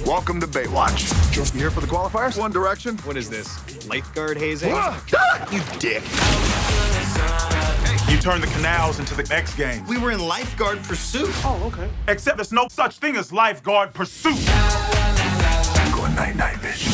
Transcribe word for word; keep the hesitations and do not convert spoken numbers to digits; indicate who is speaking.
Speaker 1: Welcome to Baywatch. You here for the qualifiers? One Direction.
Speaker 2: What is this? Lifeguard hazing?
Speaker 1: You dick.
Speaker 3: You turned the canals into the X Games.
Speaker 4: We were in lifeguard pursuit.
Speaker 3: Oh, okay. Except there's no such thing as lifeguard pursuit.
Speaker 1: I'm going night-night, bitch.